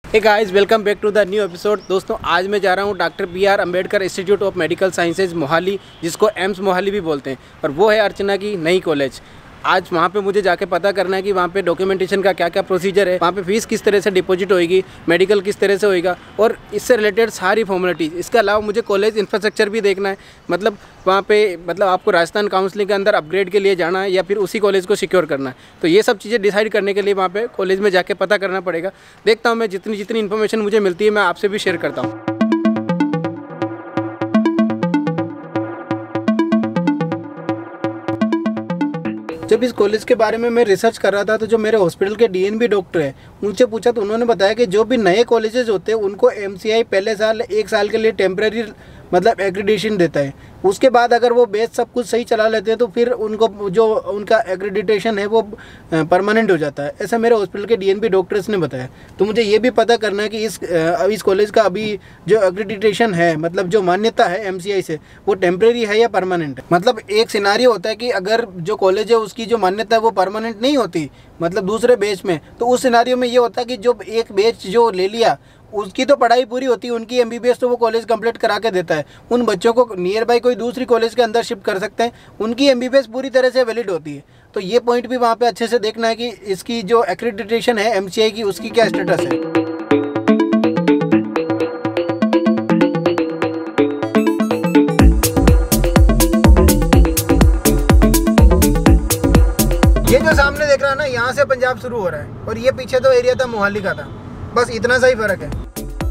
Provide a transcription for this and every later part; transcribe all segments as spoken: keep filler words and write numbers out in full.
Hey guys, welcome back to the new episode. दोस्तों, आज मैं जा रहा हूँ doctor B R Ambedkar institute of medical sciences Mohali, जिसको एम्स मोहाली भी बोलते हैं, और वो है अर्चना की नई कॉलेज। आज वहाँ पे मुझे जाके पता करना है कि वहाँ पे डॉक्यूमेंटेशन का क्या क्या प्रोसीजर है, वहाँ पे फीस किस तरह से डिपॉजिट होएगी, मेडिकल किस तरह से होएगा, और इससे रिलेटेड सारी फॉर्मेलिटीज़। इसके अलावा मुझे कॉलेज इंफ्रास्ट्रक्चर भी देखना है, मतलब वहाँ पे मतलब आपको राजस्थान काउंसिलिंग के अंदर अपग्रेड के लिए जाना है या फिर उसी कॉलेज को सिक्योर करना है। तो ये सब चीज़ें डिसाइड करने के लिए वहाँ पे कॉलेज में जाके पता करना पड़ेगा। देखता हूँ मैं, जितनी जितनी इन्फॉर्मेशन मुझे मिलती है मैं आपसे भी शेयर करता हूँ। जब इस कॉलेज के बारे में मैं रिसर्च कर रहा था तो जो मेरे हॉस्पिटल के डीएनबी डॉक्टर हैं उनसे पूछा तो उन्होंने बताया कि जो भी नए कॉलेजेस होते हैं उनको एमसीआई पहले साल एक साल के लिए टेम्परेरी मतलब एक्रेडिटेशन देता है। उसके बाद अगर वो बैच सब कुछ सही चला लेते हैं तो फिर उनको जो उनका एक्रेडिटेशन है वो परमानेंट हो जाता है। ऐसा मेरे हॉस्पिटल के डीएनबी डॉक्टर्स ने बताया। तो मुझे ये भी पता करना है कि इस इस कॉलेज का अभी जो एक्रेडिटेशन है, मतलब जो मान्यता है एमसीआई से, वो टेम्परेरी है या परमानेंट है। मतलब एक सिनारियो होता है कि अगर जो कॉलेज है उसकी जो मान्यता है वो परमानेंट नहीं होती, मतलब दूसरे बैच में, तो उस सिनारियो में ये होता है कि जो एक बैच जो ले लिया उसकी तो पढ़ाई पूरी होती है, उनकी एमबीबीएस तो वो कॉलेज कंप्लीट करा के देता है। उन बच्चों को नियर बाई कोई दूसरी कॉलेज के अंदर शिफ्ट कर सकते हैं, उनकी एमबीबीएस पूरी तरह से वैलिड होती है। तो ये पॉइंट भी वहाँ पे अच्छे से देखना है कि इसकी जो एक्रेडिटेशन है एमसीआई की, उसकी क्या स्टेटस है। ये जो सामने देख रहा है ना, यहाँ से पंजाब शुरू हो रहा है और ये पीछे तो एरिया था मोहाली का था, बस इतना सा ही फर्क है।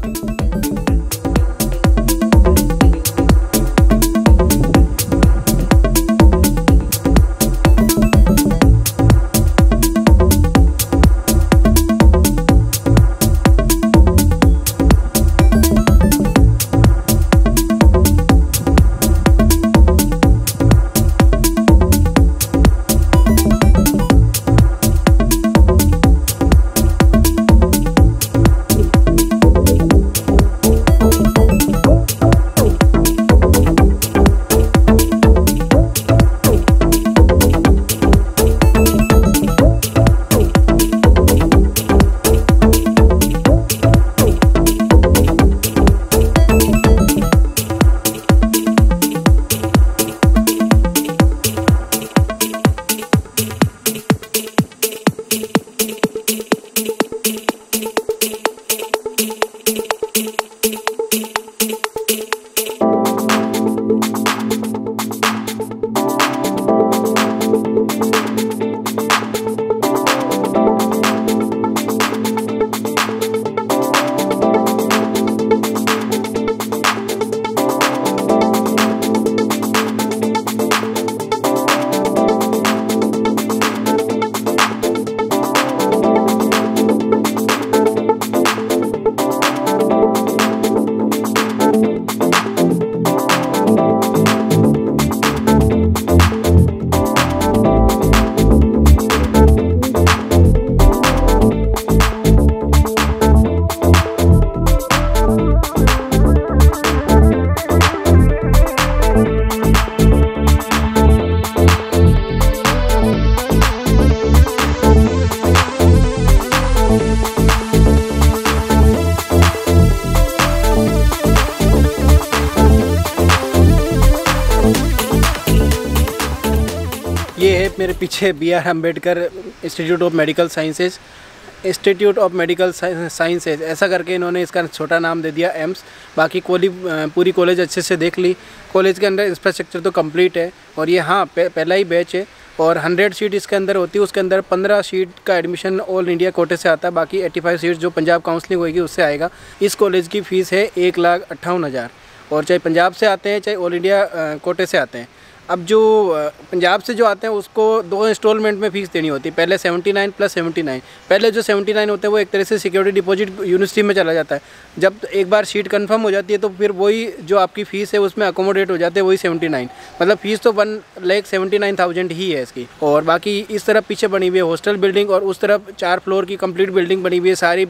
ये है मेरे पीछे B R Ambedkar institute of medical sciences, institute of medical sciences ऐसा करके इन्होंने इसका छोटा नाम दे दिया एम्स। बाकी कोली पूरी कॉलेज अच्छे से देख ली। कॉलेज के अंदर इंफ्रास्ट्रक्चर तो कंप्लीट है, और ये हाँ पहला ही बैच है, और हंड्रेड सीट इसके अंदर होती है। उसके अंदर पंद्रह सीट का एडमिशन ऑल इंडिया कोटे से आता है, बाकी पचासी सीट जो पंजाब काउंसलिंग होगी उससे आएगा। इस कॉलेज की फ़ीस है एक लाख अट्ठावन हज़ार, और चाहे पंजाब से आते हैं चाहे ऑल इंडिया कोटे से आते हैं। अब जो पंजाब से जो आते हैं उसको दो इंस्टॉलमेंट में फ़ीस देनी होती है। पहले seventy nine plus seventy nine. पहले जो सेवेंटी नाइन होते हैं वो एक तरह से सिक्योरिटी डिपॉजिट यूनिवर्सिटी में चला जाता है। जब एक बार सीट कंफर्म हो जाती है तो फिर वही जो आपकी फ़ीस है उसमें अकोमोडेट हो जाते हैं वही सेवेंटी नाइन। मतलब फ़ीस तो one lakh seventy nine thousand ही है इसकी। और बाकी इस तरफ पीछे बनी हुई है हॉस्टल बिल्डिंग, और उस तरफ चार फ्लोर की कंप्लीट बिल्डिंग बनी हुई है, सारी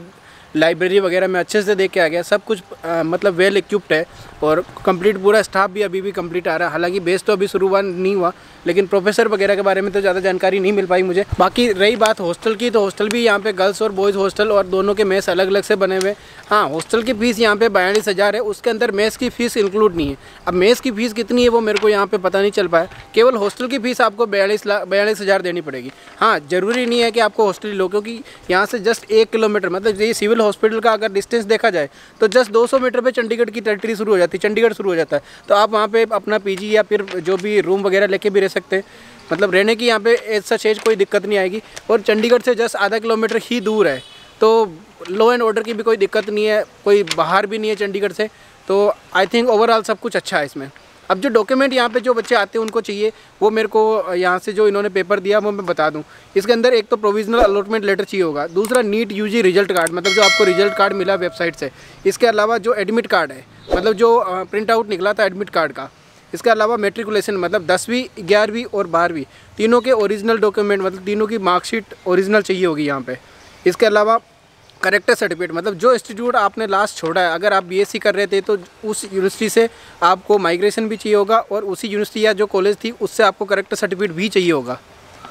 लाइब्रेरी वगैरह मैं अच्छे से देख के आ गया, सब कुछ आ, मतलब वेल इक्विप्ड है और कंप्लीट पूरा स्टाफ भी अभी भी कंप्लीट आ रहा है। हालांकि बेस तो अभी शुरुआत नहीं हुआ, लेकिन प्रोफेसर वगैरह के बारे में तो ज़्यादा जानकारी नहीं मिल पाई मुझे। बाकी रही बात हॉस्टल की, तो हॉस्टल भी यहाँ पे गर्ल्स और बॉयज़ हॉस्टल और दोनों के मेस अलग अलग से बने हुए। हाँ, हॉस्टल की फ़ीस यहाँ पे बयालीस हज़ार है, उसके अंदर मेस की फ़ीस इंक्लूड नहीं है। अब मेस की फ़ीस कितनी है वो मेरे को यहाँ पे पता नहीं चल पाया, केवल हॉस्टल की फ़ीस आपको बयालीस लाख बयालीस हज़ार देनी पड़ेगी। हाँ, ज़रूरी नहीं है कि आपको हॉस्टल लो, क्योंकि यहाँ से जस्ट एक किलोमीटर मतलब ये सिविल हॉस्पिटल का अगर डिस्टेंस देखा जाए तो जस्ट दो सौ मीटर पे चंडीगढ़ की टेरिटरी शुरू हो जाती है, चंडीगढ़ शुरू हो जाता है। तो आप वहाँ पे अपना पीजी या फिर जो भी रूम वगैरह लेके भी रह सकते हैं, मतलब रहने की यहाँ पे एज सच एज कोई दिक्कत नहीं आएगी। और चंडीगढ़ से जस्ट आधा किलोमीटर ही दूर है, तो लॉ एंड ऑर्डर की भी कोई दिक्कत नहीं है, कोई बाहर भी नहीं है चंडीगढ़ से। तो आई थिंक ओवरऑल सब कुछ अच्छा है इसमें। अब जो डॉक्यूमेंट यहाँ पे जो बच्चे आते हैं उनको चाहिए, वो मेरे को यहाँ से जो इन्होंने पेपर दिया वो मैं बता दूँ। इसके अंदर एक तो प्रोविजनल अलॉटमेंट लेटर चाहिए होगा, दूसरा नीट यूजी रिजल्ट कार्ड, मतलब जो आपको रिजल्ट कार्ड मिला वेबसाइट से। इसके अलावा जो एडमिट कार्ड है, मतलब जो प्रिंट आउट निकला था एडमिट कार्ड का। इसके अलावा मेट्रिकुलेशन, मतलब दसवीं ग्यारहवीं और बारहवीं तीनों के ओरिजिनल डॉक्यूमेंट, मतलब तीनों की मार्कशीट ओरिजिनल चाहिए होगी यहाँ पे। इसके अलावा करेक्टर सर्टिफिकेट, मतलब जो इंस्टीट्यूट आपने लास्ट छोड़ा है, अगर आप बीएससी कर रहे थे तो उस यूनिवर्सिटी से आपको माइग्रेशन भी चाहिए होगा, और उसी यूनिवर्सिटी या जो कॉलेज थी उससे आपको करेक्टर सर्टिफिकेट भी चाहिए होगा।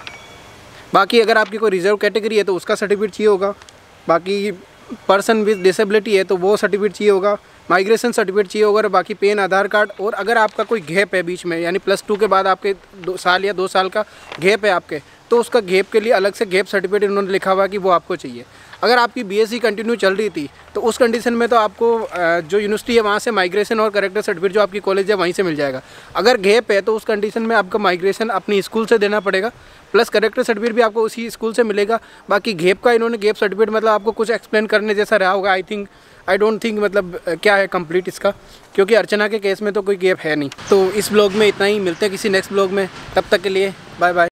बाकी अगर आपकी कोई रिजर्व कैटेगरी है तो उसका सर्टिफिकेट चाहिए होगा। बाकी पर्सन विद डिसेबिलिटी है तो वो सर्टिफिकेट चाहिए होगा, माइग्रेशन सर्टिफिकेट चाहिए होगा, और बाकी पेन, आधार कार्ड। और अगर आपका कोई गैप है बीच में, यानी प्लस टू के बाद आपके दो साल या दो साल का गैप है आपके, तो उसका गैप के लिए अलग से गैप सर्टिफिकेट उन्होंने लिखा हुआ कि वो आपको चाहिए। अगर आपकी बीएससी कंटिन्यू चल रही थी तो उस कंडीशन में तो आपको जो यूनिवर्सिटी है वहाँ से माइग्रेशन और करेक्टर सर्टिफिकेट जो आपकी कॉलेज है वहीं से मिल जाएगा। अगर गैप है तो उस कंडीशन में आपका माइग्रेशन अपनी स्कूल से देना पड़ेगा, प्लस करेक्टर सर्टिफिकेट भी आपको उसी स्कूल से मिलेगा। बाकी गैप का इन्होंने गैप सर्टिफिकेट मतलब आपको कुछ एक्सप्लेन करने जैसा रहा होगा, I think I don't think मतलब क्या है कंप्लीट इसका, क्योंकि अर्चना के केस में तो कोई गैप है नहीं। तो इस ब्लॉग में इतना ही, मिलते हैं किसी नेक्स्ट ब्लॉग में, तब तक के लिए बाय बाय।